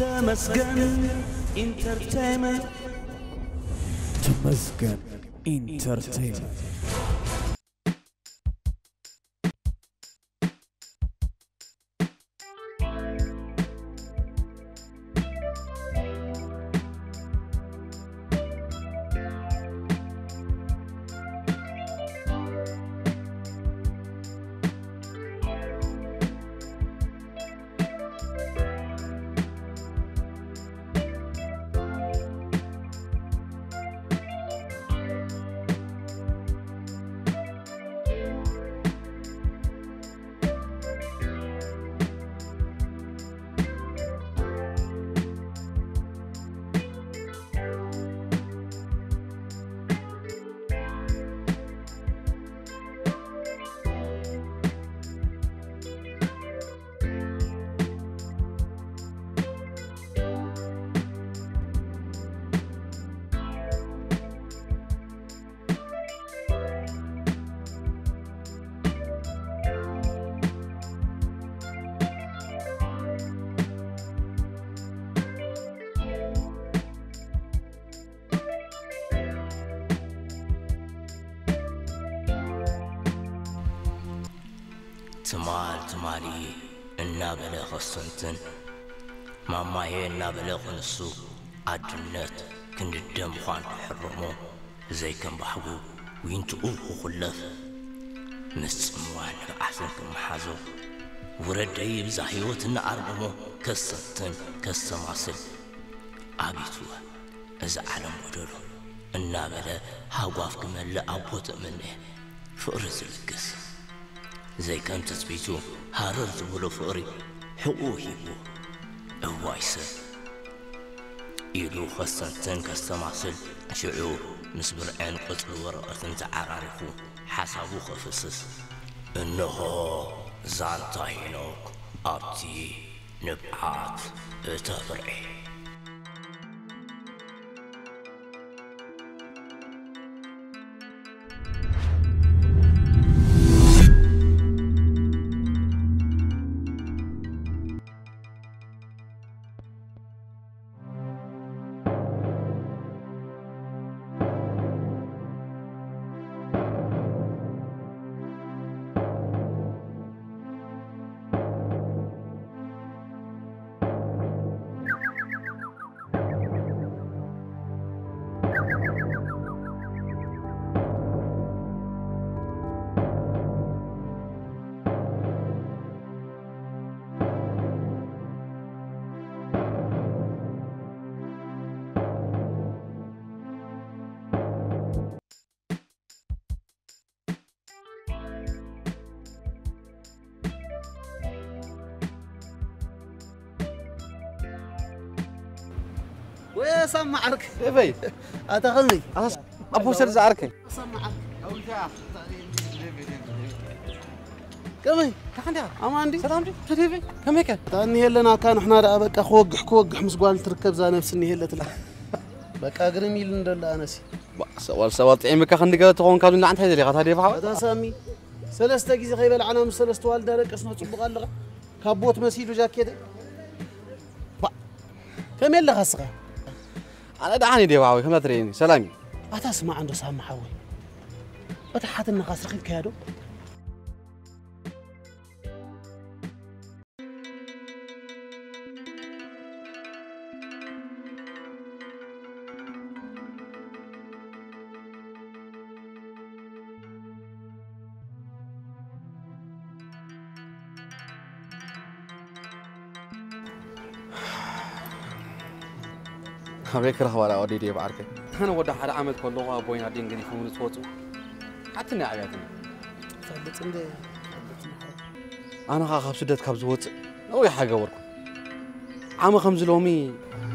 تمسكن انترتينمنت تمسكن انترتينمنت تمالي النابلة خصنتن ماما هي النابلة خنسو عدنت كن الدم خان حرمو زي كان بحبو وينتو خلف مسموان أحسن كم حازو ورد أي بزحيوتنا أرمو كسنتن كسماسل أبيتوا إذا علم بدلو النابلة هواف كمال لأبوت منه فرز القصة زي كان تثبيتو هارر زبولو فقري حقوهي بو اوايسا إيلو خصنتن كستماسل شعور مسبر عين قطر ورقة تعراريخو حسابو خفصص إنه زانتاينوك أبتي نبعات اتبرعي سمعك كيفي أتغني أبو سر زعرك سمعك كمي تخندي أماندي سلامدي كيفي كم هيك تاني هلنا كان إحنا بقى خوجح مسقال تركب زي نفس النهي هلا تلا بقى جريميل ندل أناسي سوال طعيمك خندي قلت تكون كانوا نعنت هذي اللي هذه فحوا هذا سامي سلسة جيزة خيبة العالم سلسة والدارك اسمه تبغى لغة كابوت مسيلو جاك كده كم يلا خسرة أنا دعاني ديواوي كم تريني سلامي أتسمع عنده سامع حوي فتحت النقاص رخيب كادو هبيك رهوة لا أودي بعرك أنا وده حدا عمل كله أبوين عدين قدي فمن صوته حتى نعياتنا فلت عندي أنا خاف سدت كابزوت أو حاجة وركم عام 5 لومي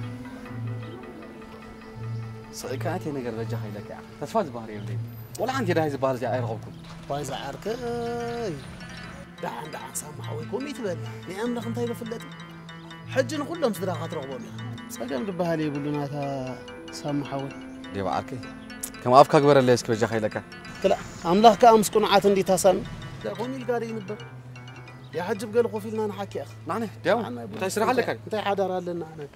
صدقاتي أنا قرب أجي لك يا تسفاز بحري يومين ولا عندي رايز بارز يا أيرغبكم بايز عارك دعان سامع ويكون يتبل نعم لكم طيب فلتي حجنا كلهم صداقات رغبوا لها سلام دبها لي يقولون هذا سامع حوي دي بعرك كما أفكار كبر اللي يسكب جاي لك كلا أملاك كأمس كنا عاتن دي تاسن لا كوني القاري نبى يا حجب قال قفلنا نحكي أخ نعني داون أنت يسرع لك أنت حاضر لنا أنا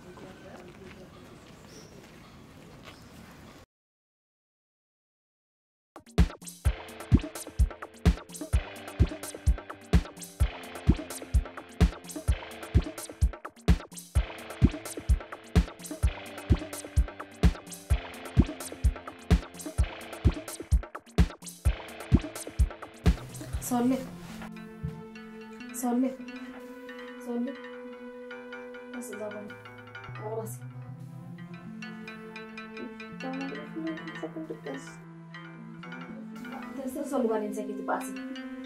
صلي بس ضربني راسي بس صلي بعدين سكت باسي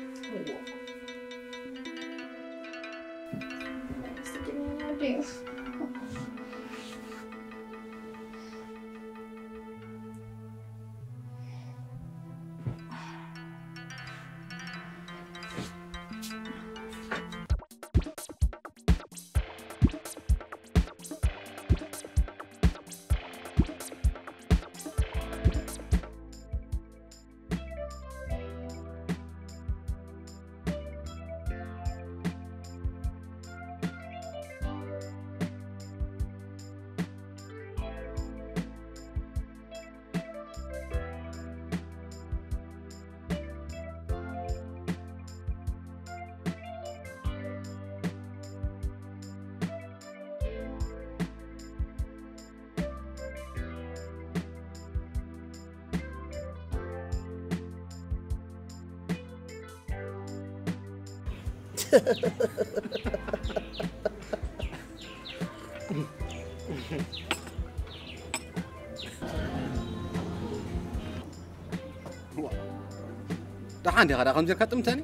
ده عندي غدا خمسة كتم تاني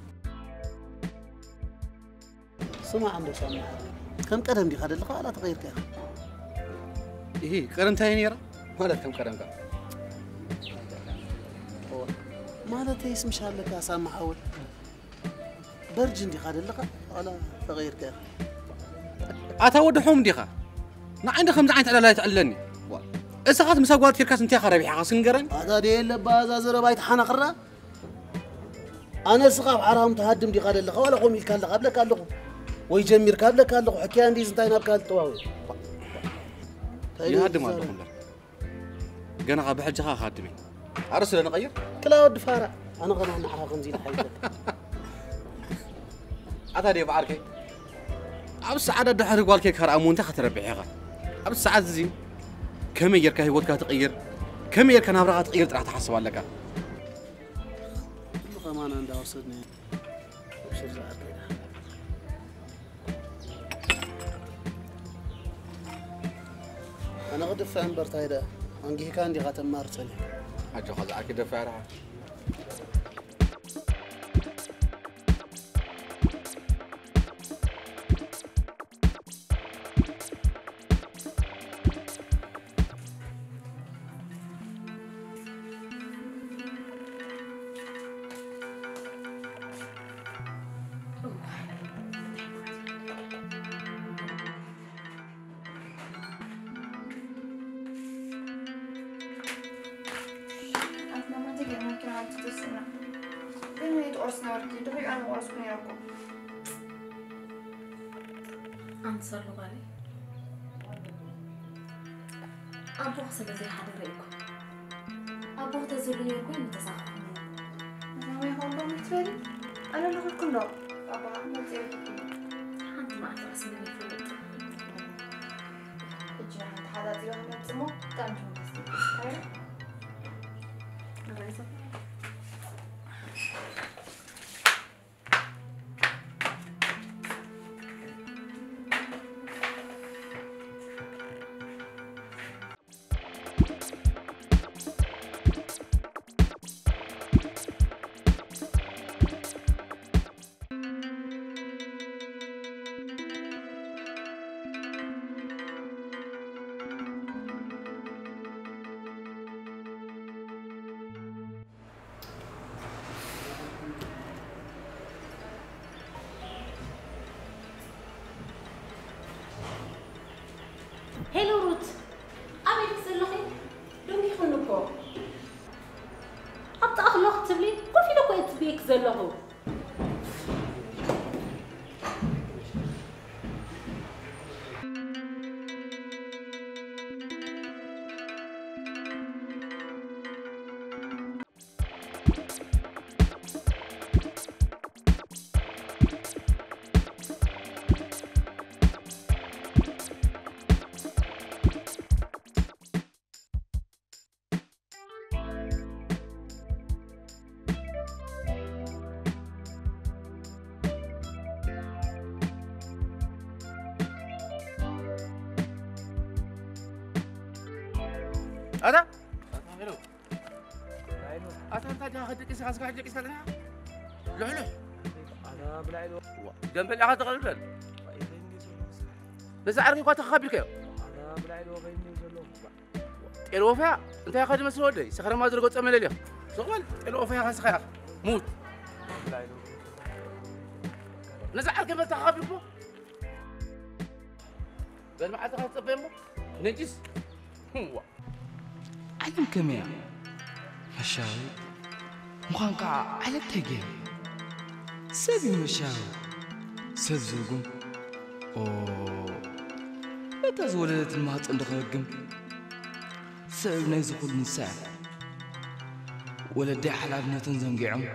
سمع عنده سامع كم قدم دي خدل لا تغير كده إيه قرن تاني يرى ولا كم قرن كا مالته اسم شالك يا سامع أول برجن دي خدل ولا تغير كده أتود حوم ديخا نا عندي خمسة عين على لا يتعلني إذا خاطر مساوات كركاس انتي خرابي حاسن قرن هذا دي اللي بازازر بايت حنا قرا أنا سقاف حرام تهدم دي قال لك ولا قوم يكال قبل قال لكم ويجمر قال لك حكي عندي زنتين قال تواوي يهدم هذا كله قنا غاب حجها خادمي أرسل أنا غير كلا ود فارع أنا غنا نحرق نزيد حياتك أتاري بعركي أبس عدد دحر قالك كرامو أنت خطر بيعها أبس ساعات زين كم يركه هيوتك تغير كم يركه نابرة تغير راح تحسب لك كمان عند أوصلني وشو زعل كده أنا قد فهم برتايدا أنجي كان دي قاتم مارسلي حاجة خلاص كده فارها أنصر لغالي أبو حسب زي حدا رأيكم أبو تزولي يكون متساقط أنا ما هو متفادي أنا اللي قلت كله أبا ما تزيد أنت ما أنت رسمي في البيت الجناح هذا زي واحد نسمه كان جون بس هاي أنا عايزة هلو روت أبي تسلخي دوني خلوكو حتى أخلق تبلي كل في لكو يتبيك زلخو هذا أنت خدك إيش خاصك حاجة إيش هذا لحلح أنا بلعب جنب اللي أخذت غلبل بس أعرف قوات خابيك أنا بلعب وغيمي زلهم الوفاء أنت يا خادم مسؤول لي سخر ما زرقت أمل اليوم سؤال الوفاء خاص خير موت بلعب نزعل كيف تخابيك بو بل ما حد خاص بيمو نجس هو علم كمية مشاوي مخانقع على التجاه سبي مشاوي سبزوجم أوه لا تزولت المهات عند خرجم سبب نيزقول من ساعة ولا دي حلابنا تنزنقعهم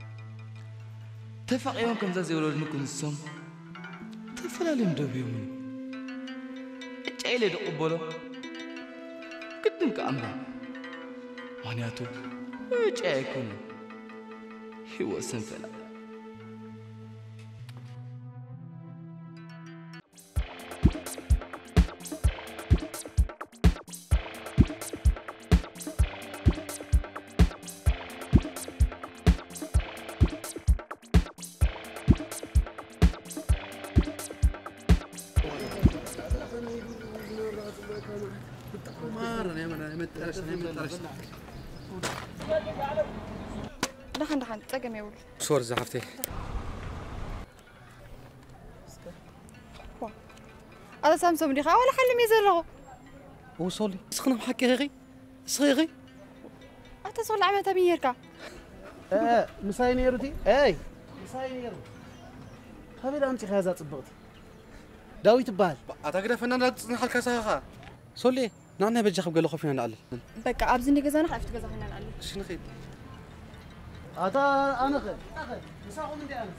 تفق يوم كم زي ولد نكون السم تفلا لم دبيومي اجعلي دقبله قدم كأمره معناته اجعي يكون هو سنفلا دحن تسقم يا ولد صور زحفتي هذا سامسونج دي ولا حل ميزلغو وصلي سخنا محكي غيغي صغيغي أتصل عمل تميركا مساي نيروتي اي مساي نيرو خبير أنت خازا صبغتي داوي تبال أتاكد فنان لا تصنح الكاساخا صلي نعنا بجاخب قال خوفنا نعلل بقى أبزني جزانا خايف تجزانا نعلل شنو خير أنا خير مساقو من دي أنس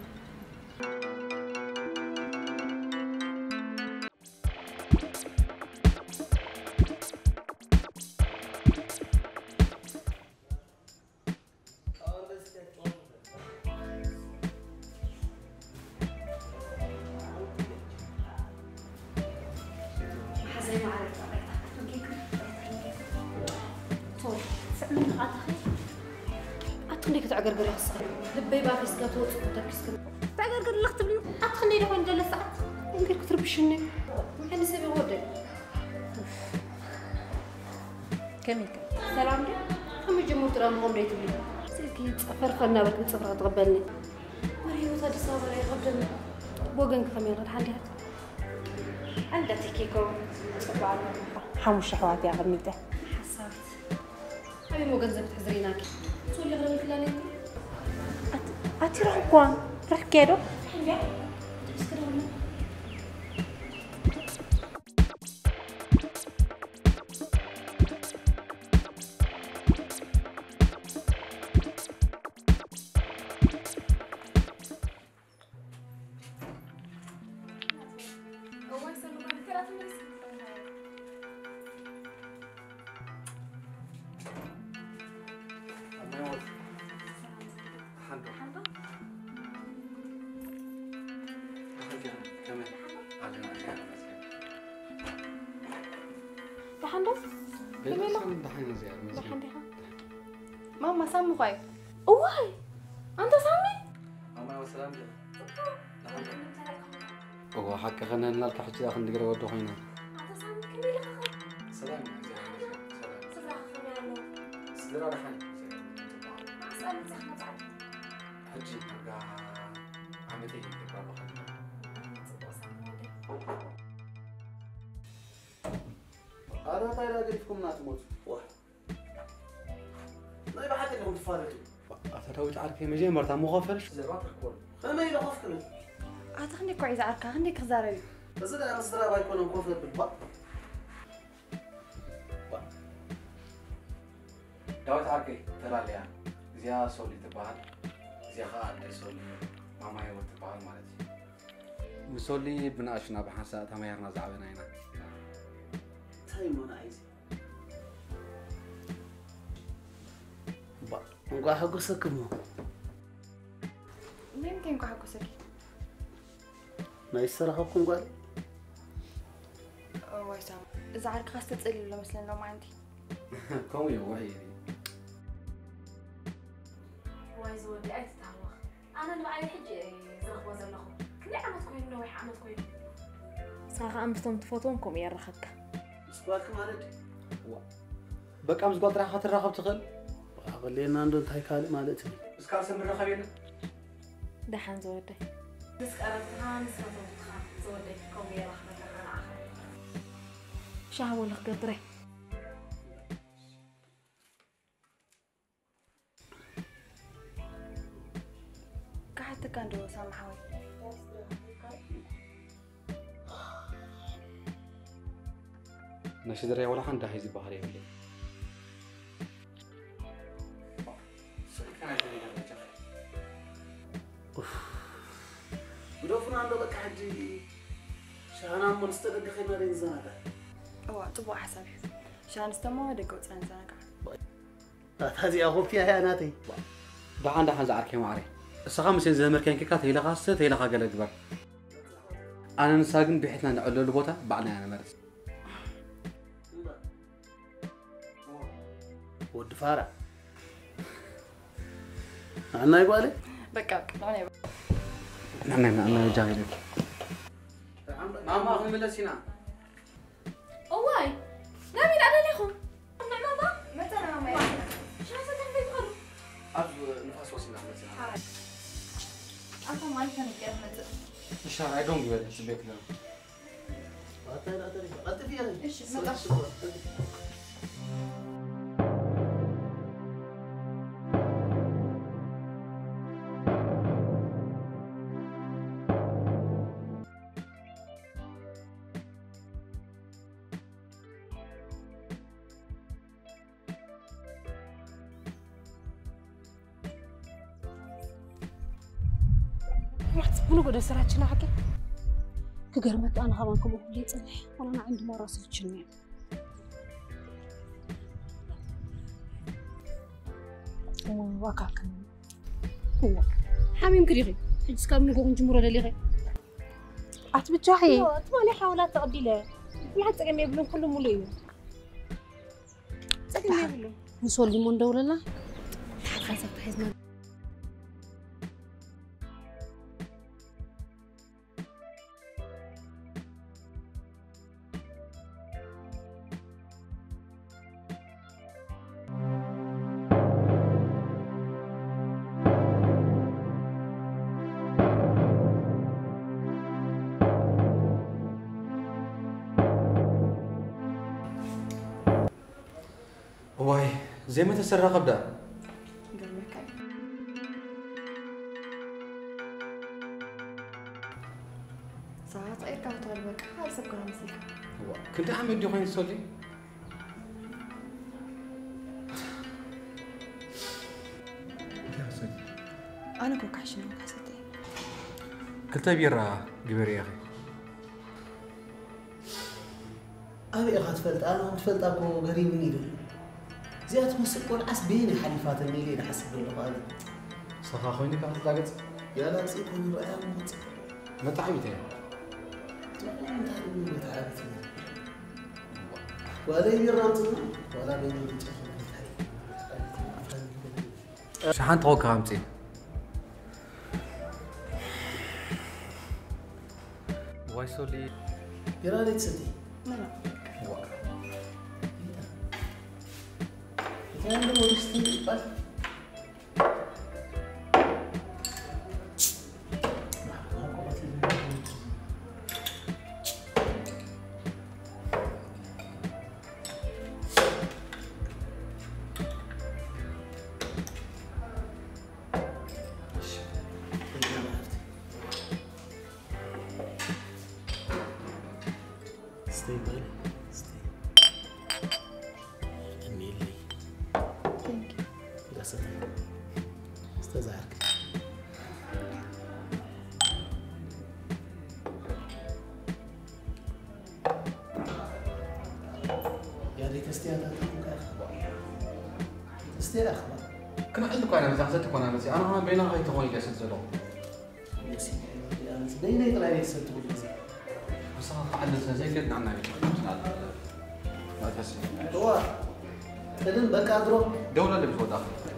أتخليك تعقرقر يا صاحبي لبي بافي سكات وتسكت سكت تعقرقر اللي اختبلي أتخلي له وين جلس ساعات يمكن كثر بشني أنا سبي ودي كميك سلام دي هم يجمعوا ترى مهم ريت بلي سيكي فرقنا بك بتصفر تقبلني مريم وصادي صابر يا غبدنا بوغن كمين غير حالي عندك تكيكو بعد حمش حواتي على ميته حسات أبي مو جنزة بتحزريناك سولي غير الكلاني أتي روحكم راح كيرو حلو تسكرون ماما سامي خايف واي أنت سامي؟ ماما وسلام هو حكى خلينا نلقى حكي داخل نقرا ودو خينا أنت سامي كمية سلام سلام سلام رحمة أسأل زحمة تعب حجي نرجع عمتي تقرا هذا طير أجريكم ناس موت واحد ما يبغى حتى لو تفارقوا أتراوي تعرف يا مجيء مرتا مو غافرش زرات الكون خلنا يلقف كله أتخني كويس عاركة عندك خزاري بس أنا أصدر أبغى يكون كوفر بالبق داوت عاركي ترى ليا زيا سولي تبعال زيا خا سولي ماما هي وتبعال مالتي مسولي بناشنا بحسات هم يرنا زعبنا هنا تايم أنا عايز نقول حقوسك مو ممكن كو حقوسك ما يسرقكم قال واي سام إذا عارك خاصة تسألي ولا مثلا لو ما عندي كم يوحي واي زودي أي تتعوق أنا اللي بعد حجي زرق وزلهم كل عمد كوين نوح عمد كوين صراحة أمستم تفوتونكم يا رخك سباك مالك بقى مز قدر خاطر راخب تخل خلينا عندن تاي كالي مالتي بس كان سمر رخبينا دحان زودي بس قربتها نسمع زودي كم يا رخك أنا آخر شهو لك قدري قاعد كان سامحوي نشي دري ولا حندا هيزي بحري ولا ودوفنا عنده بقى حجي شانا من استدق خينا رين زنقة أوه طبوا حسابي شان استموا دقوا تسان زنقة هذه أخوتي يا ناتي دحان زعر كي معري السخام سين زمر كان كيكات هيلا خاصة هيلا خاقل كبر أنا نساقن بحيثنا نعلو البوتا بعنا أنا مرس ود فارع أنا يقولي بقى طبعا أنا جاهل ماما أخذ من السينا أواي نبي على ليخو ماما متى أنا ماما شو هذا كان بيقول أبغى نفس وسينا مثلا أنت ما كان يكلم متى مش I don't give it سبيك له أنت فيها إيش متى رحت تبنو قد سرعتنا حكي كقرمت أنا خبانكم أقول لي تصلح وأنا عندي مرة صفتشني وواكاكن هو حاميم كريغي حجز كامل نقول نجمورة لليغي أتبجاحي تمالي حاولات تقبيله ما حتى قم يبلون كلهم مليو تقم يبلون نسول ليمون دولة لا خاصة تحيزنا واي زي ما تسرق قبدا قرمك ساعات أي كم طالبك هاي سكر مسك كنت أعمل دي وين سولي أنا كوك عشان وكاسيتي كنت بيرا قبر يا أخي أبي أخذ فلت أنا متفلت أكو قريب نيدو زيادة مسكون عسبيني حليفات النيلين حسب اللغة صخا خويني كانت لاقت يا لا تسيبوني رأيها موت ما تعبتين ولا يرانتنا ولا بيني شحال توقع عمتي واي سولي يراني تسدي ملا كان ده مستي بس stay buddy stay النيلي ثانك يو لا صدق استزعرك يا ريت استيادات اخبار كنا عندك أنا مزحزتك وأنا نسي أنا بين غاية تقولي قاعد سنزلو نسي دايما يطلع لي سنت بس أنا فعلت زي كده عنا ما تحسي هو تلم بقى أدرو دولة اللي بتوضع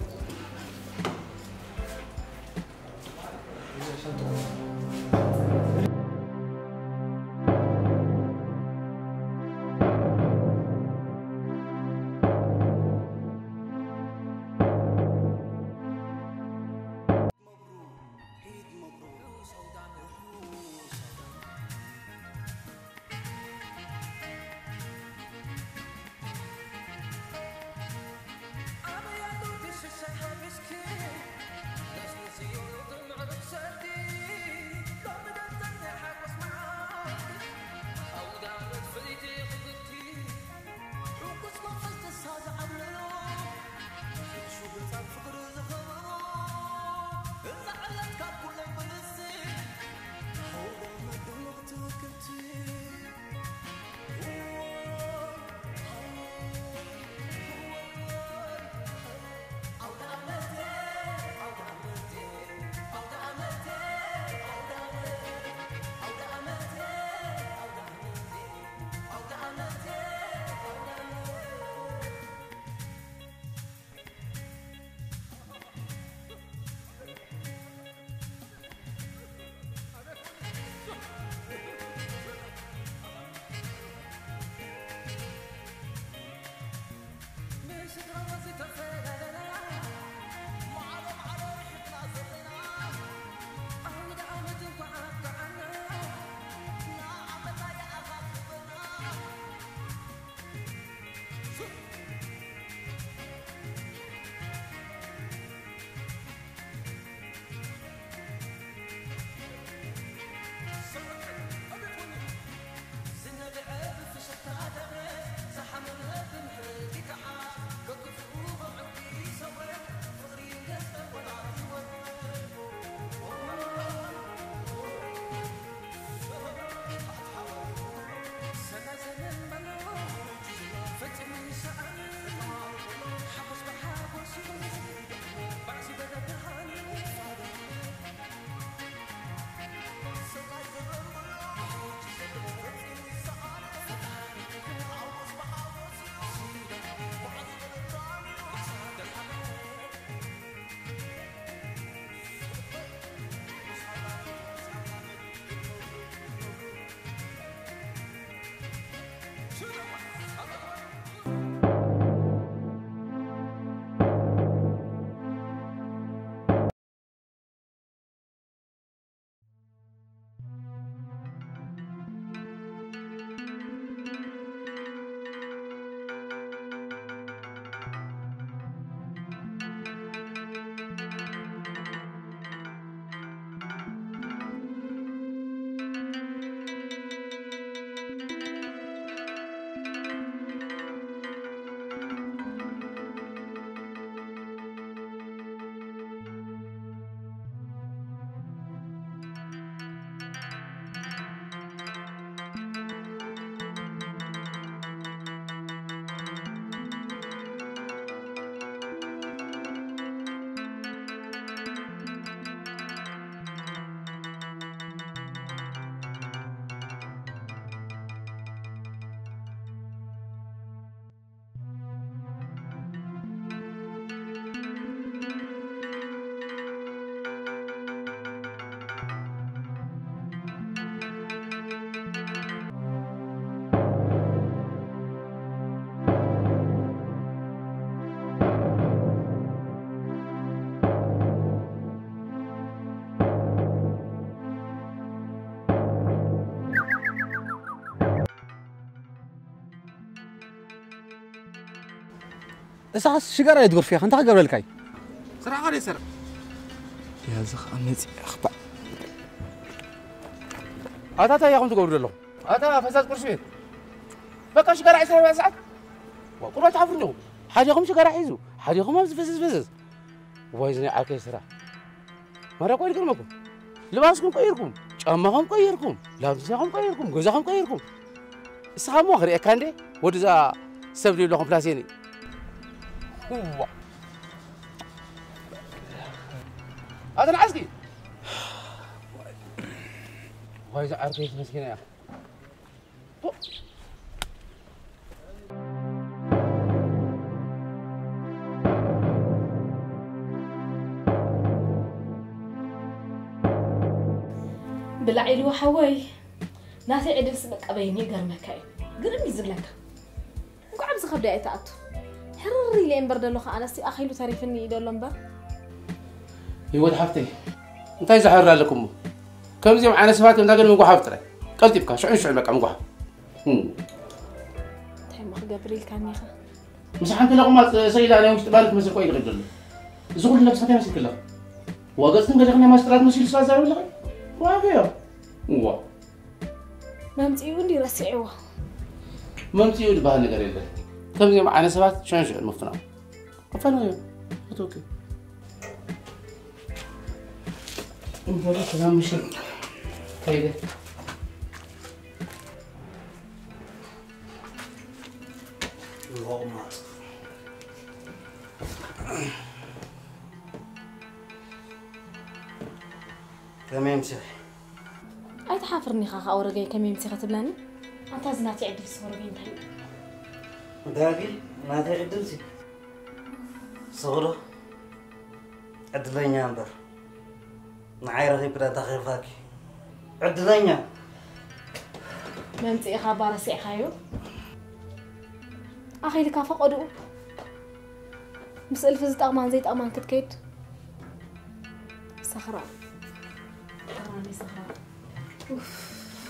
اساس شجره يدور فيها انت قبل الكاي صراحه غير يسر يا زخ امنتي اخطا اتا يا قوم تقول له اتا فساد قرشين بقى شجره 10 ساعات وقرات تعرفوا حاجه قوم شجره حيزو حاجه قوم فسس ويزني على كسرة مرة قوي لكم لباسكم قيركم ጫማኹም ቀይርኩም ላብሳኹም ቀይርኩም ገዛኹም ቀይርኩም እስኻሞ ክሪአካ እንዴ ወደዛ ሰብ ልብለኹም ፕላሴኒ هو هذا العسكري وهي عارفه مسكينه يا بلعي له حوي ناسي عدل سبك أبيني قرمك هاي قرم يزلك وقعد زخبي أيتأتو حرري لين برد له أنا سي أخيلو تعرفني إذا لمبر يود حفتي أنت إذا حرر لكم كم زي معنا سفات من داقل من قحفتري قلت بك شو بك عم قحف تحب أخ جبريل كان يخا مش حنت لقمة سيدة أنا مش تبارك مسك كويس غير زغل نفسك يا مسك كله وقصد إنك جاكني ما اشتريت مشيل سازا ولا غير وافيا هو مامتي يقولي رسعوه مامتي يقول بها نقري له كم زي معنا سفات شو المفنا أفنى يا أتوكي نقول كلام مشي كيده اللهم كمين سي أي تحافرني خاخ أورجي كمين سي ختبلاني أنت زناتي عدل صورجي انتهي داقي ما تعدل سي صورة عدلين ينبر معاي رغيب كده تخيفاكي عدلين مامتي إخا بارسي إخايو أخي لك فقدو مسألة فزت أمان زيت أمان كتكيد صخرة أراني صخرة أوف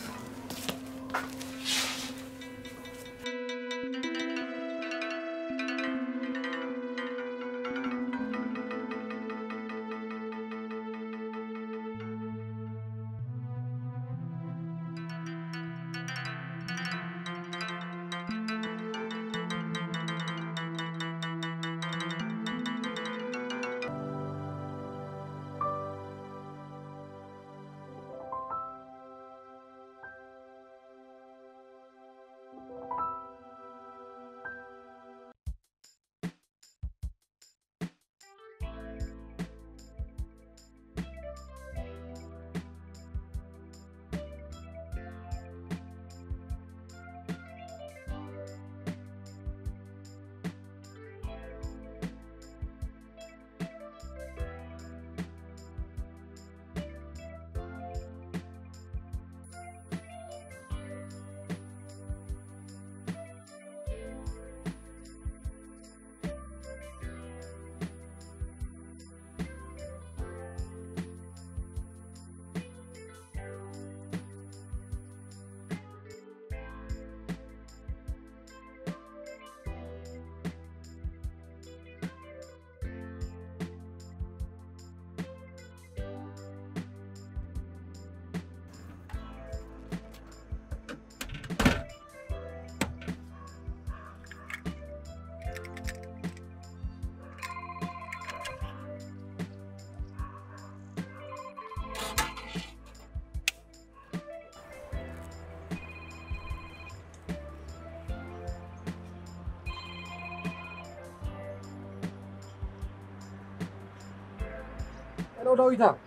لو دويتا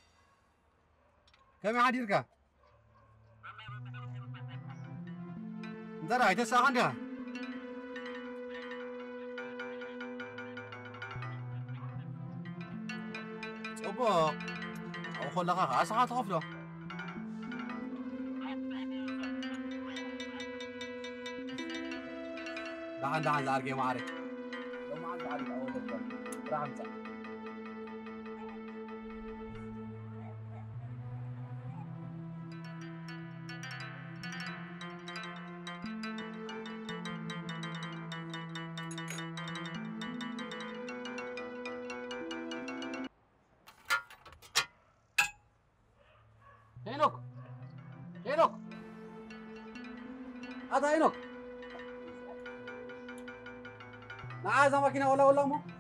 كم عاديرك درا يتسا عندها صبو او خلقها اسعه تغفله دعان زارجي معرك لو ما عاد عليك اول دكتور راح امسح هينوك هذا هينوك معاه زمكينة ولا مو